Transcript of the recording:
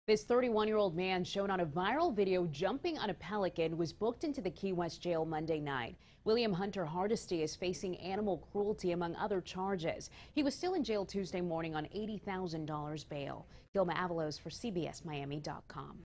This 31-year-old man shown on a viral video jumping on a Pelican was booked into the Key West jail Monday night. William Hunter Hardesty is facing animal cruelty among other charges. He was still in jail Tuesday morning on $80,000 bail. Gilma Avalos for CBSMiami.com.